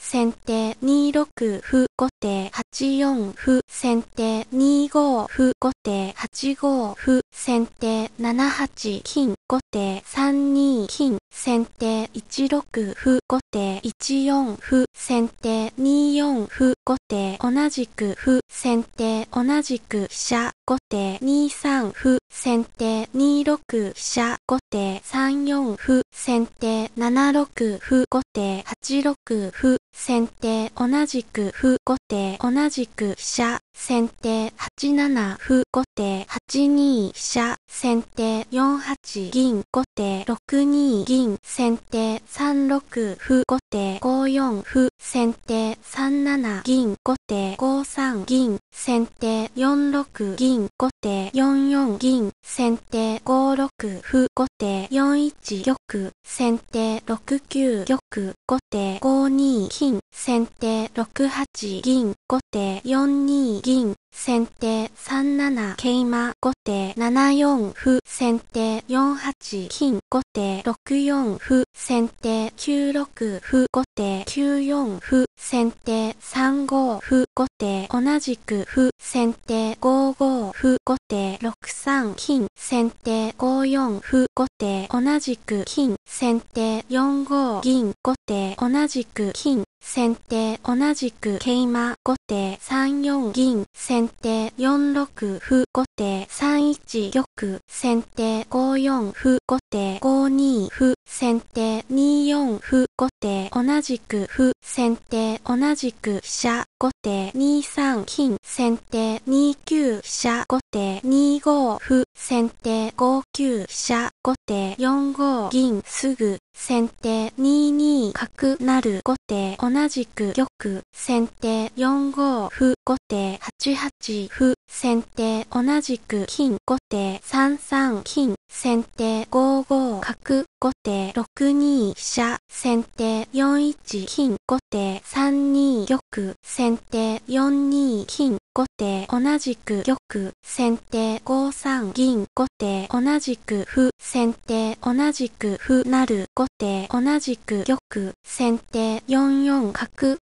先手2六歩、後手8四歩、先手2五歩、後手8五歩、先手7八金、後手3二金、先手1六歩、後手1四歩、先手2四歩、後手同じく歩、先手同じく飛車、後手2三歩、先手2六飛車、後手3四歩、先手7六歩、後手8六歩、先手同じく歩、後手同じく飛車、先手8七歩、後手8二飛車、先手4八銀、後手6二銀、先手3六歩、後手5四歩、先手3七銀、後手5三銀、先手4六銀、後手4四銀、先手5六歩、後手4一玉、先手6九玉、後手5二金、先手6八銀、後手4二銀、先手3七桂馬、後手7四歩、先手4八金、後手6四歩、先手9六歩、後手9四歩、先手3五歩、後手同じく歩、先手5五歩、後手6三金、先手5四歩、後手同じく金、先手4五銀、後手同じく金、先手同じく桂馬、後手3四銀、先手4六歩、後手3一玉、先手5四歩、後手5二歩、先手2四歩、後手同じく歩、先手同じく飛車、後手2三金、先手2九飛車、後手2五歩、先手5九飛車、後手4五銀すぐ、先手2二角成、後手同じく玉、先手4五歩、後手8八歩、先手同じく金、後手3三金、先手5五角、後手6二飛車、先手4一金、後手3二玉、先手4二金、後手同じく玉、先手5三銀、後手同じく歩、先手同じく歩成、後手同じく玉、先手4四角、